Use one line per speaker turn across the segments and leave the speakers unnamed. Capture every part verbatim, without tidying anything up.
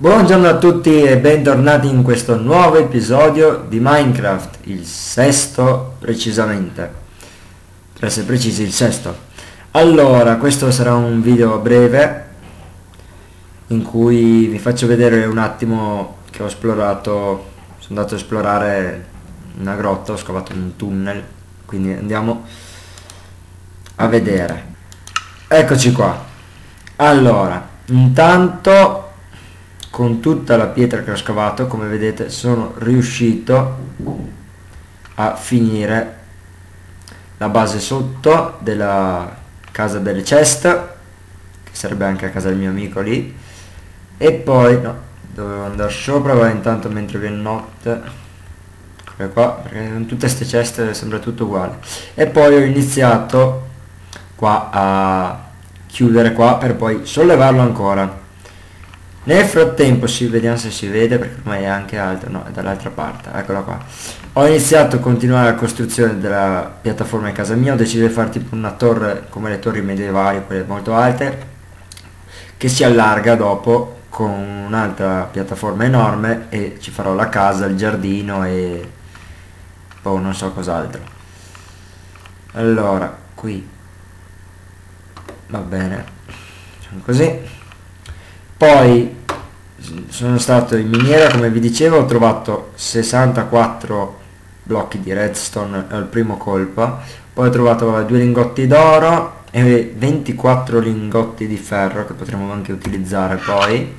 Buongiorno a tutti e bentornati in questo nuovo episodio di Minecraft, il sesto precisamente, per essere precisi il sesto. Allora, questo sarà un video breve in cui vi faccio vedere un attimo che ho esplorato, sono andato a esplorare una grotta, ho scavato un tunnel, quindi andiamo a vedere. Eccoci qua. Allora, intanto con tutta la pietra che ho scavato, come vedete, sono riuscito a finire la base sotto della casa delle chest, che sarebbe anche a casa del mio amico lì, e poi no, dovevo andare sopra, ma intanto mentre viene notte, ecco qua, perché con tutte queste chest sembra tutto uguale, e poi ho iniziato qua a chiudere qua per poi sollevarlo ancora. Nel frattempo, si vediamo se si vede, perché ormai è anche alto, no, è dall'altra parte, eccola qua. Ho iniziato a continuare la costruzione della piattaforma in casa mia, ho deciso di fare tipo una torre come le torri medievali, quelle molto alte, che si allarga dopo con un'altra piattaforma enorme, e ci farò la casa, il giardino e poi non so cos'altro. Allora, qui va bene, facciamo così. Poi sono stato in miniera, come vi dicevo, ho trovato sessantaquattro blocchi di redstone al primo colpo, poi ho trovato due lingotti d'oro e ventiquattro lingotti di ferro che potremo anche utilizzare poi,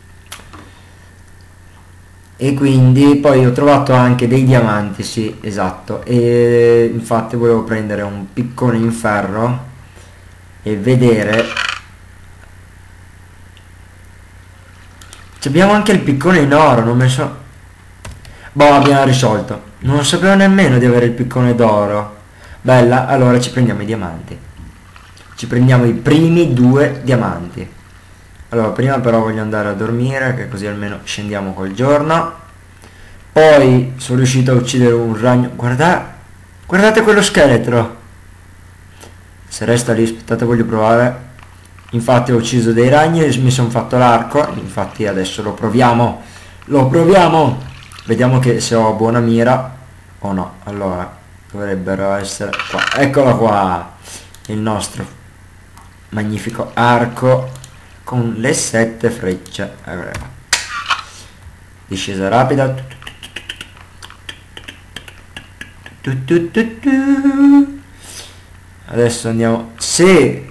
e quindi poi ho trovato anche dei diamanti, sì, esatto, e infatti volevo prendere un piccone in ferro e vedere. Abbiamo anche il piccone in oro, non me so. Boh, abbiamo risolto. Non sapevo nemmeno di avere il piccone d'oro. Bella, allora ci prendiamo i diamanti. Ci prendiamo i primi due diamanti. Allora, prima però voglio andare a dormire, che così almeno scendiamo col giorno. Poi sono riuscito a uccidere un ragno. Guardate, guardate quello scheletro. Se resta lì, aspettate, voglio provare. Infatti ho ucciso dei ragni e mi sono fatto l'arco, infatti adesso lo proviamo, lo proviamo, vediamo che se ho buona mira o no. Allora, dovrebbero essere qua, eccolo qua, il nostro magnifico arco con le sette frecce. Discesa rapida. Adesso andiamo, sì.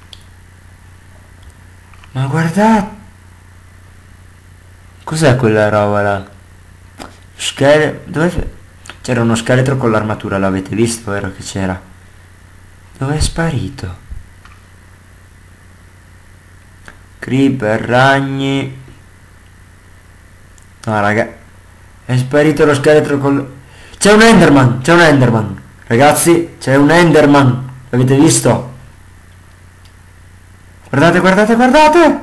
Ma guardate, cos'è quella roba là? Scheletro, dove c'era uno scheletro con l'armatura, l'avete visto, vero che c'era? Dove è sparito? Creeper, ragni. No raga, è sparito lo scheletro con... C'è un Enderman, c'è un Enderman, ragazzi, c'è un Enderman, l'avete visto? Guardate, guardate, guardate!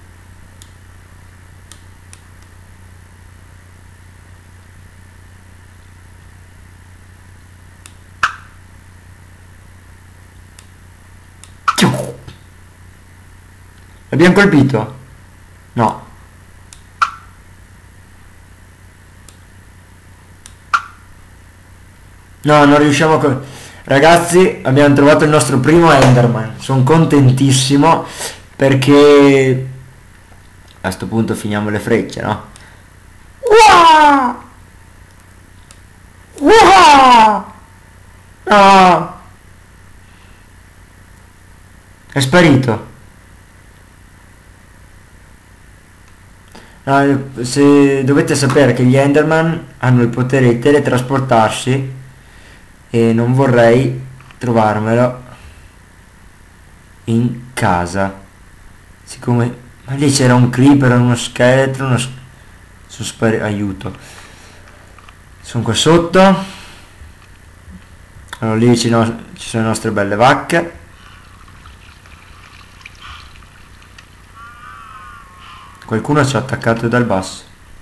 L'abbiamo colpito? No. No, non riusciamo a... col- Ragazzi, abbiamo trovato il nostro primo Enderman. Sono contentissimo perché a sto punto finiamo le frecce, no? Uah! Uah! No! È sparito. No, se dovete sapere che gli Enderman hanno il potere di teletrasportarsi, e non vorrei trovarmelo in casa, siccome... Ma lì c'era un creeper, uno scheletro, uno... Sono spari... aiuto. Sono qua sotto. Allora lì ci, no... ci sono le nostre belle vacche. Qualcuno ci ha attaccato dal basso.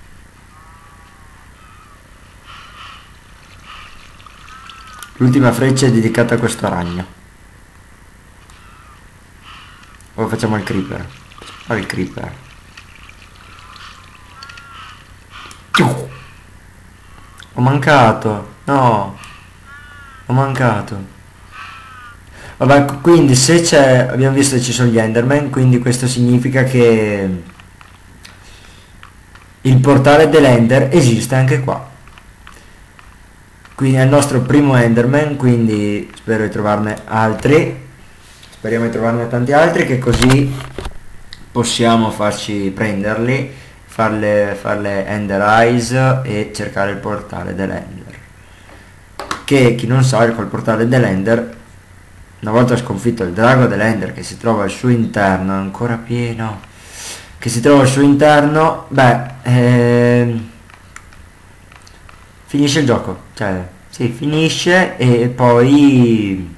L'ultima freccia è dedicata a questo ragno. Ora facciamo il creeper. Fare il creeper. mancato. No. Ho mancato. Vabbè, quindi se c'è... Abbiamo visto che ci sono gli Enderman, quindi questo significa che il portale dell'Ender esiste anche qua. Quindi è il nostro primo Enderman, quindi spero di trovarne altri. Speriamo di trovarne tanti altri, che così possiamo farci prenderli, farle, farle Ender Eyes e cercare il portale dell'Ender. Che chi non sa, col portale dell'Ender, una volta sconfitto il drago dell'Ender che si trova al suo interno, ancora pieno, che si trova al suo interno, beh, ehm, finisce il gioco, cioè, sì, finisce e poi,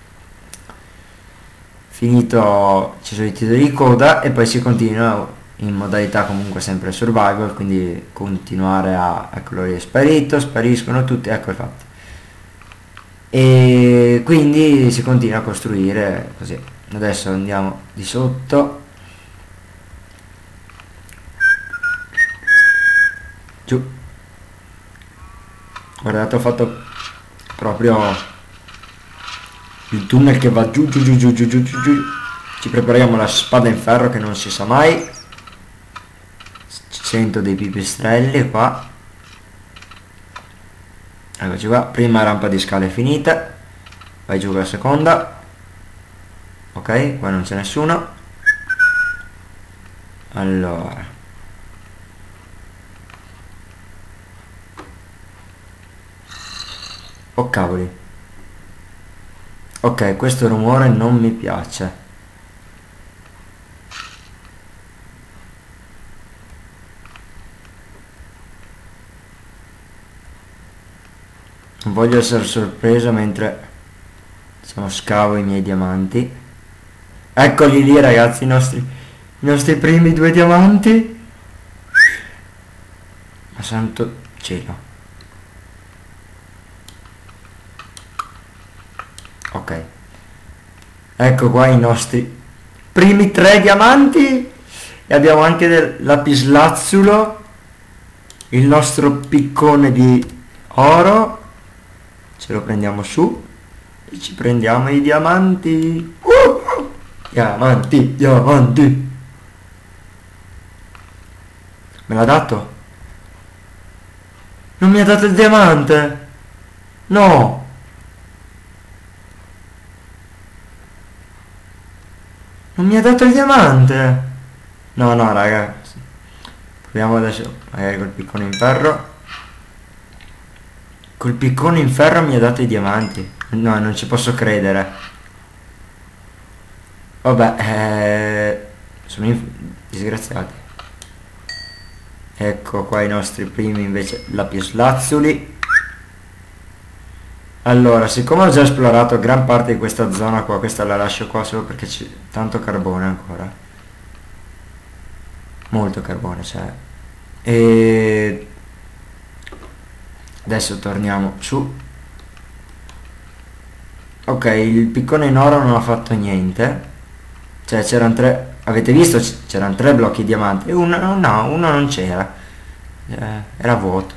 finito, ci sono i titoli di coda e poi si continua in modalità comunque sempre survival, quindi continuare a, eccolo lì, è sparito, spariscono tutti, ecco è fatto. E quindi si continua a costruire così. Adesso andiamo di sotto, giù, guardate, ho fatto proprio il tunnel che va giù giù giù giù giù giù giù, giù. Ci prepariamo la spada in ferro che non si sa mai. Sento dei pipistrelli qua. Eccoci qua, prima rampa di scale finita, vai giù la seconda, ok, qua non c'è nessuno. Allora, oh cavoli, ok, questo rumore non mi piace. Non voglio essere sorpreso mentre diciamo scavo i miei diamanti. Eccoli lì ragazzi, i nostri, i nostri primi due diamanti. Ma santo cielo. Ok. Ecco qua i nostri primi tre diamanti. E abbiamo anche del lapislazzulo. Il nostro piccone di oro. Ce lo prendiamo su e ci prendiamo i diamanti. Uh! Diamanti, diamanti. Me l'ha dato? Non mi ha dato il diamante? No. Non mi ha dato il diamante? No, no, raga. Proviamo adesso, magari col piccone in ferro. Col piccone in ferro mi ha dato i diamanti. No, non ci posso credere. Vabbè, eh, sono disgraziati. Ecco qua i nostri primi invece lapislazzuli. Allora, siccome ho già esplorato gran parte di questa zona qua, questa la lascio qua solo perché c'è tanto carbone ancora. Molto carbone c'è. E adesso torniamo su. Ok, il piccone in oro non ha fatto niente. Cioè c'erano tre, avete visto? C'erano tre blocchi diamanti e uno no, uno non c'era. Eh, era vuoto.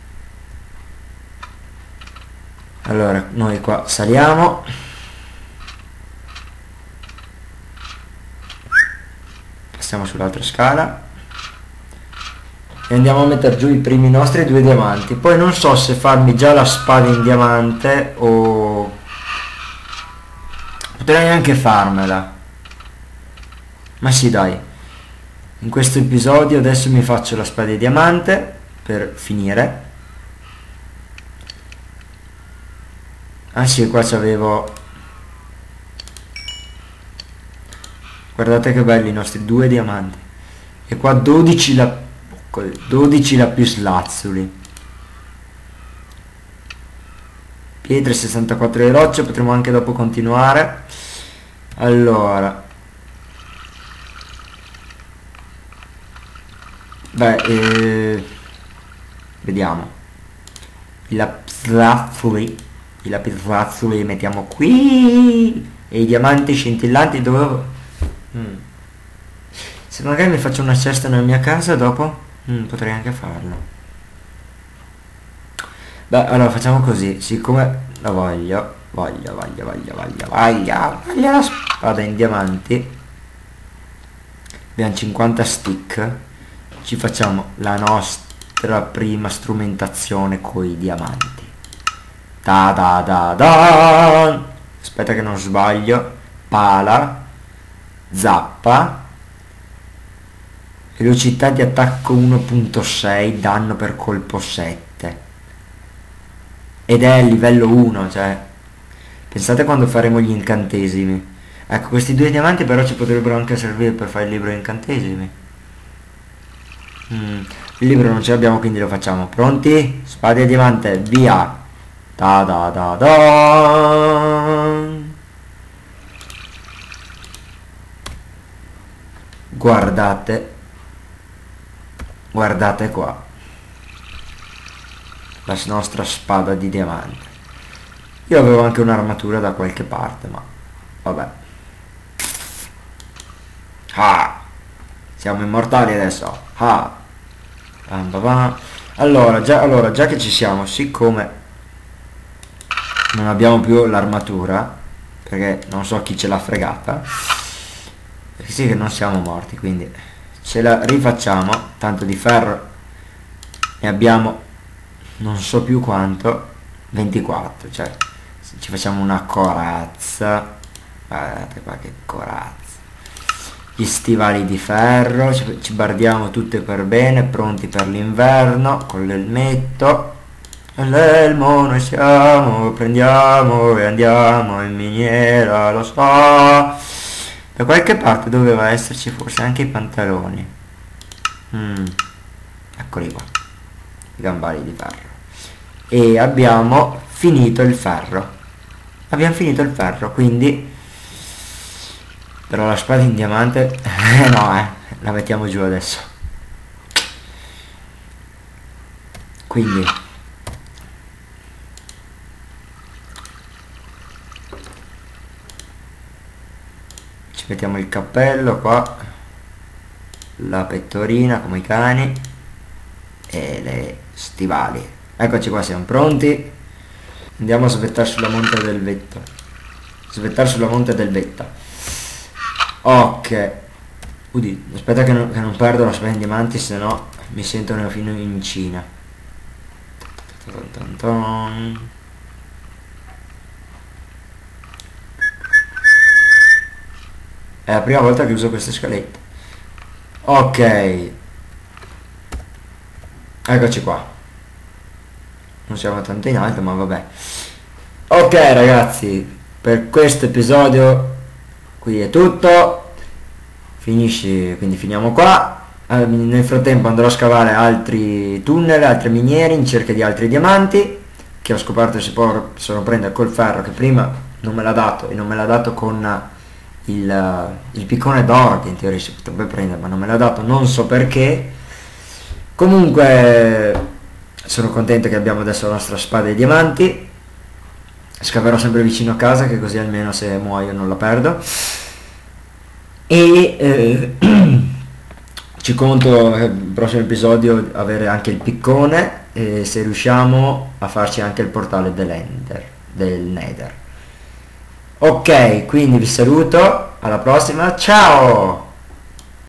Allora, noi qua saliamo. Passiamo sull'altra scala. E andiamo a mettere giù i primi nostri due diamanti. Poi non so se farmi già la spada in diamante o potrei anche farmela. Ma sì dai, in questo episodio adesso mi faccio la spada di diamante per finire. Ah sì, qua c'avevo, guardate che belli i nostri due diamanti. E qua dodici la dodici lapislazzuli, pietre, sessantaquattro di roccia. Potremo anche dopo continuare. Allora, beh, eh, vediamo i lapislazzuli, i lapislazzuli li mettiamo qui e i diamanti scintillanti dove... Mm. Se magari mi faccio una cesta nella mia casa dopo, mm, potrei anche farlo. Beh, allora facciamo così, siccome la voglio, voglio, voglio, voglio, voglio, voglio, voglio la spada in diamanti. Abbiamo cinquanta stick, ci facciamo la nostra prima strumentazione con i diamanti. Da da da da. Aspetta che non sbaglio. Pala, zappa, velocità di attacco uno punto sei, danno per colpo sette, ed è il livello uno, cioè pensate quando faremo gli incantesimi. Ecco, questi due diamanti però ci potrebbero anche servire per fare il libro incantesimi. mm. Il libro non ce l'abbiamo, quindi lo facciamo. Pronti? Spada e diamante, via. Da da da da. Guardate, guardate qua la nostra spada di diamante. Io avevo anche un'armatura da qualche parte, ma vabbè. Ah, siamo immortali adesso. Ah. Allora già, allora, già che ci siamo, siccome non abbiamo più l'armatura, perché non so chi ce l'ha fregata, perché sì che non siamo morti, quindi ce la rifacciamo. Tanto di ferro ne abbiamo non so più quanto, ventiquattro, cioè ci facciamo una corazza. Guardate qua che corazza. Gli stivali di ferro, ci, ci bardiamo tutte per bene, pronti per l'inverno, con l'elmetto. L'elmo noi siamo, prendiamo e andiamo in miniera, lo so. Da qualche parte doveva esserci forse anche i pantaloni. Mm. Eccoli qua, i gambali di ferro. E abbiamo finito il ferro. Abbiamo finito il ferro, quindi... Però la spada in diamante... Eh no, eh. La mettiamo giù adesso. Quindi... Ci mettiamo il cappello qua. La pettorina come i cani. E le stivali. Eccoci qua, siamo pronti. Andiamo a svettare sulla monte del vetto. Svettare sulla monte del vetta. Ok. Udi, aspetta che non, che non perdo la spada in diamanti, se no mi sentono fino in Cina. È la prima volta che uso queste scalette. Ok. Eccoci qua. Non siamo tanto in alto, ma vabbè. Ok ragazzi, per questo episodio qui è tutto. Finisce, quindi finiamo qua. Nel frattempo andrò a scavare altri tunnel, altre miniere in cerca di altri diamanti, che ho scoperto si possono prendere col ferro, che prima non me l'ha dato, e non me l'ha dato con il, il piccone d'oro, che in teoria si potrebbe prendere, ma non me l'ha dato, non so perché. Comunque sono contento che abbiamo adesso la nostra spada di diamanti. Scaverò sempre vicino a casa, che così almeno se muoio non la perdo. E eh, ci conto nel prossimo episodio avere anche il piccone, e se riusciamo a farci anche il portale dell'Ender, del Nether. Ok, quindi vi saluto, alla prossima, ciao!